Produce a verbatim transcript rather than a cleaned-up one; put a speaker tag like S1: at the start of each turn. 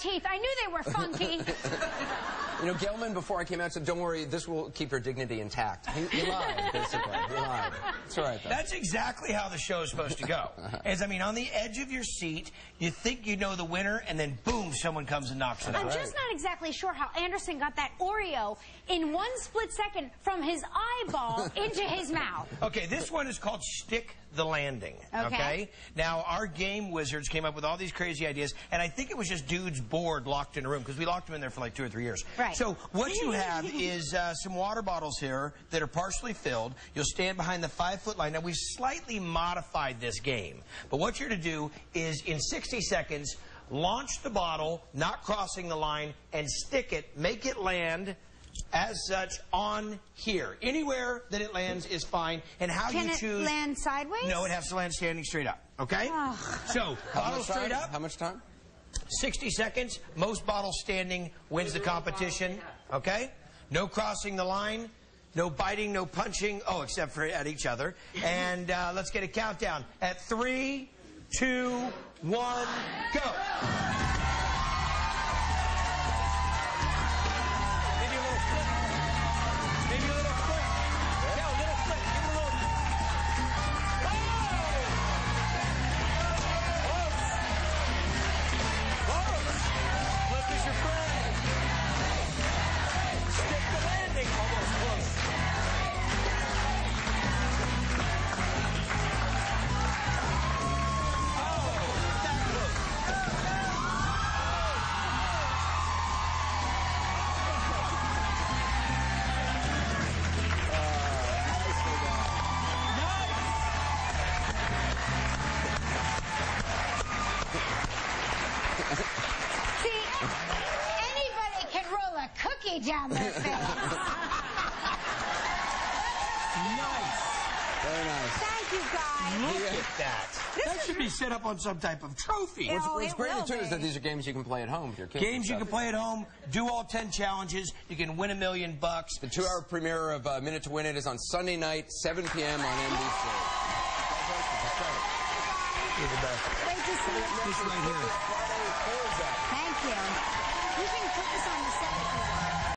S1: teeth. I knew they were funky.
S2: You know, Gelman, before I came out, said, don't worry, this will keep your dignity intact. He, he lied, basically. He lied. It's all right, though.
S3: That's exactly how the show is supposed to go. Is, I mean, on the edge of your seat, you think you know the winner, and then, boom, someone comes and knocks it out.
S1: I'm just not exactly sure how Anderson got that Oreo in one split second from his eyeball into his mouth.
S3: Okay, this one is called Stick the Landing. Okay. okay? Now, our game wizards came up with all these crazy ideas, and I think it was just dudes bored locked in a room, because we locked them in there for like two or three years.
S1: Right.
S3: So what you have is uh, some water bottles here that are partially filled. You'll stand behind the five-foot line. Now, we've slightly modified this game, but what you're to do is, in sixty seconds, launch the bottle, not crossing the line, and stick it, make it land as such on here. Anywhere that it lands is fine. And how
S1: Can
S3: you
S1: it
S3: choose...
S1: land sideways?
S3: No, it has to land standing straight up. Okay?
S1: Oh.
S3: So, bottle straight up.
S2: How much time?
S3: sixty seconds. Most bottles standing wins the competition. Okay? No crossing the line. No biting, no punching. Oh, except for at each other. And uh, let's get a countdown. At three, two, one, go.
S1: Down their face.
S3: Nice.
S2: Very nice.
S1: Thank you, guys.
S3: Look at that. This that should be set up on some type of trophy.
S1: It,
S2: What's, what's
S1: it
S2: great too
S1: be.
S2: is that these are games you can play at home with your kids.
S3: Games you can play at home, do all ten challenges, you can win a million bucks.
S2: The two-hour premiere of uh, Minute to Win It is on Sunday night, seven p m on N B C.
S3: You're the best.
S1: Great to see you.
S3: This right here.
S1: Thank you. You can put this on the set if you want.